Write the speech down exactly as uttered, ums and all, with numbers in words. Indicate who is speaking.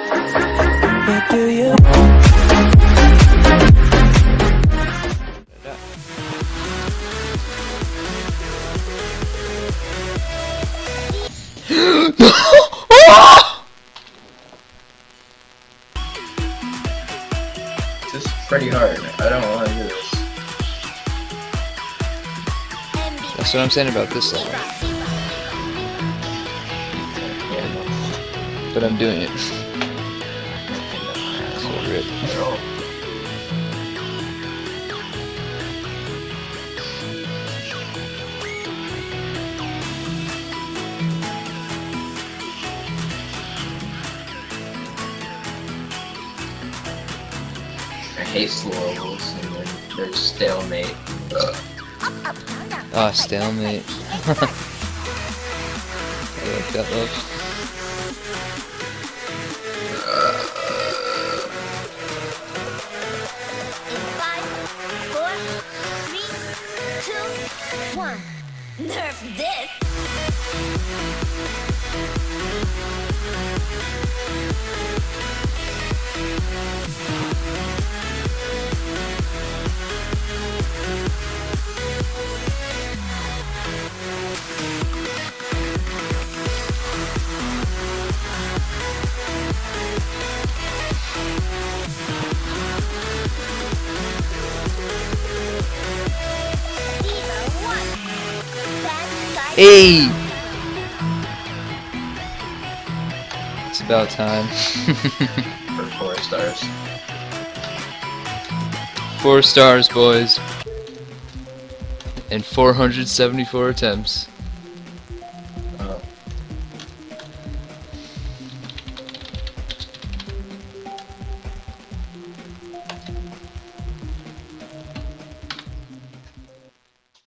Speaker 1: What do you?
Speaker 2: This is pretty hard. I don't want to do this.
Speaker 3: That's what I'm saying about this level. But I'm doing it. So rip.
Speaker 2: I hate slow levels and then there's stalemate. Ugh.
Speaker 3: Ah, stalemate. I like that love.
Speaker 4: One. Nerf this!
Speaker 3: Hey! It's about time.
Speaker 2: For four stars.
Speaker 3: Four stars, boys. And four hundred seventy-four attempts.